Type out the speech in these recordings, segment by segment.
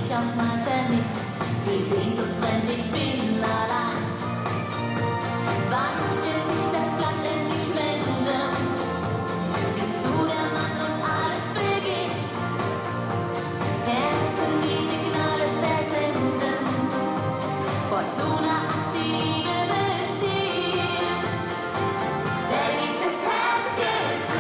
dich auch mal vermisst. Die Sehnsucht brennt, ich bin allein. Wann wird sich das Blatt endlich wenden? Bist du der Mann und alles beginnt? Herzen, die Signale versenden. Fortuna hat die Liebe bestimmt. Verliebtes Herz geht zu.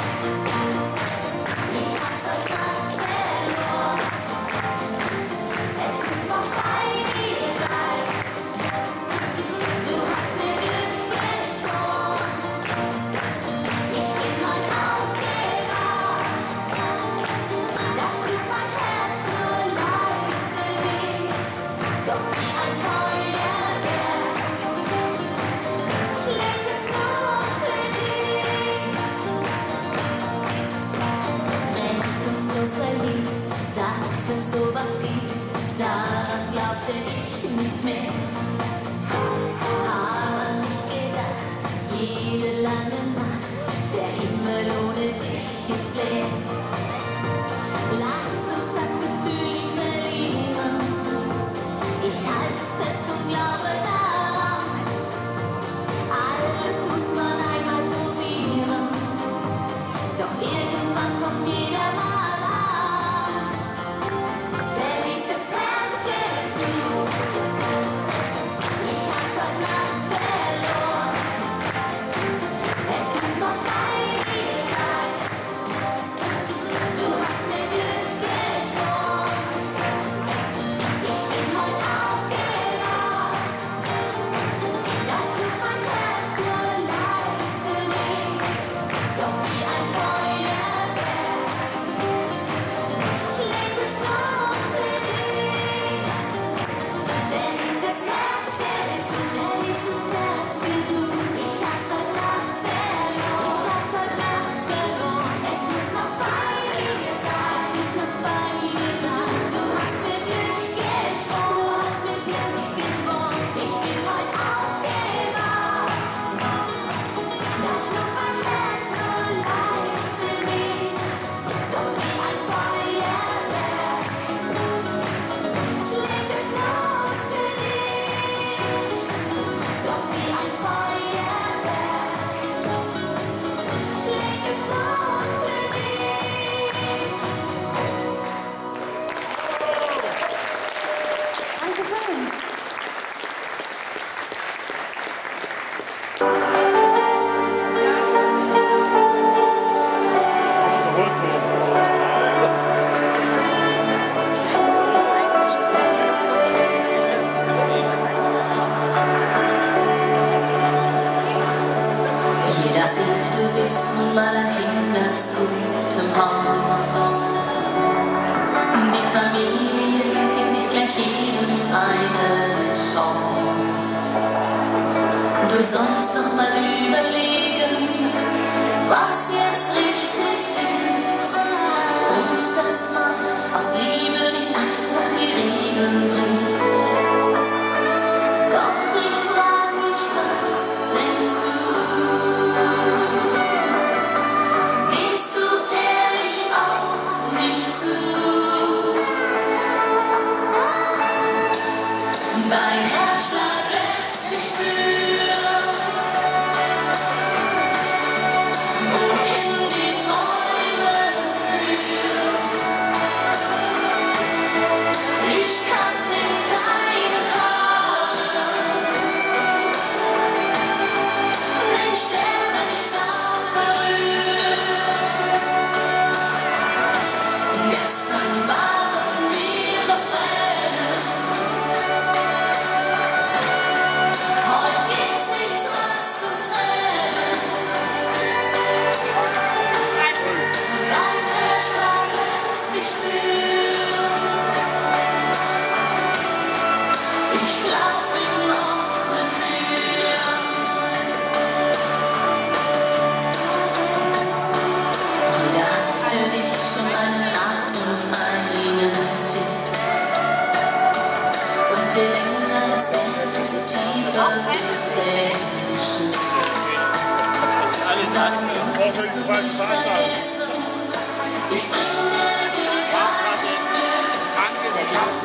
Ich hab's heute Nacht verloren. Es ist vorbei, die Zeit. Du hast mir Glück geschworen. Ich bin heute aufgewacht. Da schlug mein Herz nur leise für dich. Doch wie ein Feuerwerk schlägt es nur für dich. Rettungslos verliebt, dass es sowas gibt, daran glaubte ich nicht mehr. Hab an dich gedacht, jede lange Nacht, der Himmel ohne dich ist leer. Lass uns das Gefühl nie verlieren. Ich halte es fest und glaube daran. Alles muss man einmal probieren. Doch irgendwann kommt jeder mal an. Verliebtes Herz geht zu. Ich hab's heute Nacht verloren. Es ist vorbei, die Zeit. Du hast mir Glück geschworen. Ich bin heute aufgewacht. Da schlug mein Herz nur leise für mich. Doch wie ein Feuerwerk schlägt es nur für dich. Verliebtes Herz geht zu. Verliebtes Herz geht zu. Ich hab's heute Nacht verloren. Ich hab's heute Nacht verloren. Es ist noch bei dir sein. Es ist noch bei dir sein. Du hast mir Glück geschworen. Du hast mir Glück geschworen. Ich bin heute aufgewacht. Da schlug mein Herz nur leise für mich. Doch wie ein Feuerwerk schlägt es nur für dich. Doch wie ein Feuerwerk schlägt es nur für dich. Dankeschön. Jeder sieht, du bist nun mal ein Kind aus gutem Haus. Die Familie gibt nicht gleich jedem eine Chance. Du sollst doch mal überlegen, was jetzt richtig ist. Und dass man aus Liebe nicht einfach die Regeln bringt. Doch ich frag mich, was denkst du? Gehst du ehrlich auf mich zu? Dein Herzschlag lässt mich spüren, wohin die Träume führen. Ich kann in deinen Haaren den Sternenstab berühren. Gestern waren wir noch fremd. Heute gibt's nichts, was uns trennt. Dein Herzschlag lässt mich spüren. Ich lauf in offenen Türen. Jeder hat für dich schon einen Rat und einen Tipp. Und je länger es wird, umso tiefer wird der Schnitt. Darum solltest du nicht vergessen, ich bringe dir keine Mühe. Der Glauben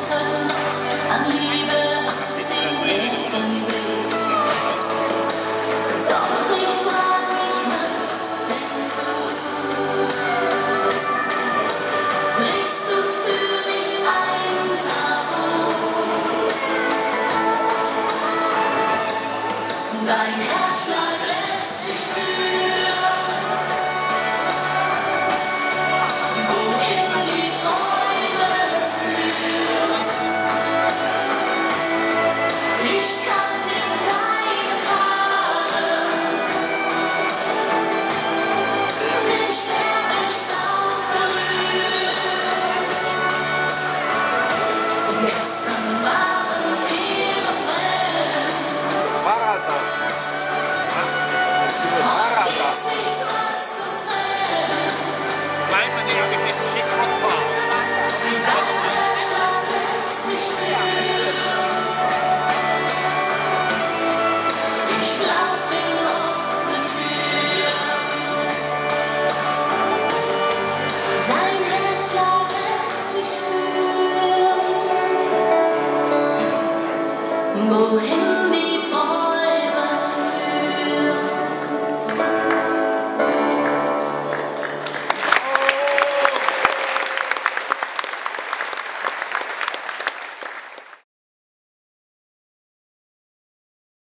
wohin